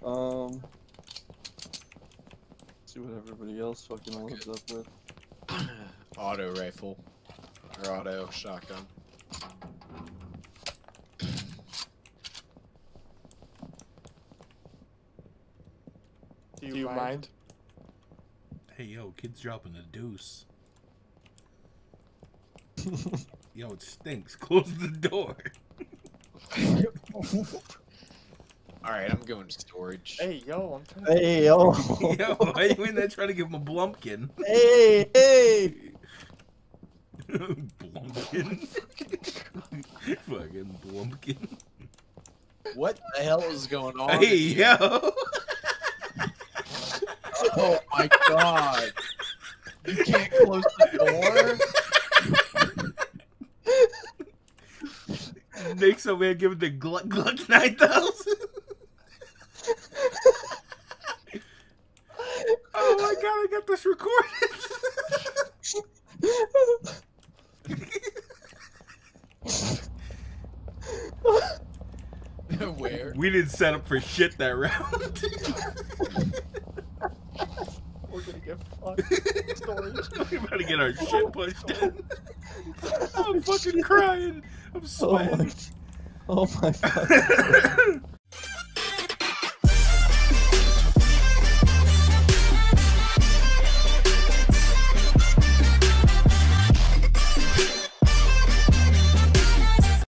See what everybody else fucking loads up with. Auto rifle. Or auto shotgun. Do you mind? Hey, yo, kid's dropping a deuce. Yo, it stinks. Close the door. Alright, I'm going to storage. Hey, yo, I'm trying to... Hey, yo. Yo, why are you in there trying to give him a blumpkin? Hey, hey. Blumpkin. Fucking blumpkin. What the hell is going on? Hey, yo. Oh my god. You can't close the door? Nick's over here giving the Gluck 9000. Oh my god, I got this recorded. Where? We didn't set up for shit that round. We're gonna get fucked. Storage. We're about to get our shit pushed in. I'm fucking crying. I'm sweating. Oh my god.